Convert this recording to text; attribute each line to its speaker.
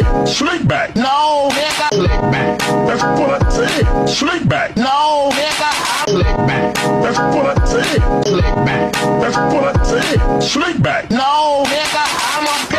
Speaker 1: said. Slick back. No, nigga. Slick back. That's what I said. Slick back. No, nigga. Slick back. That's what I said. Slick back. That's what I said. Slick back. No, nigga. I'm a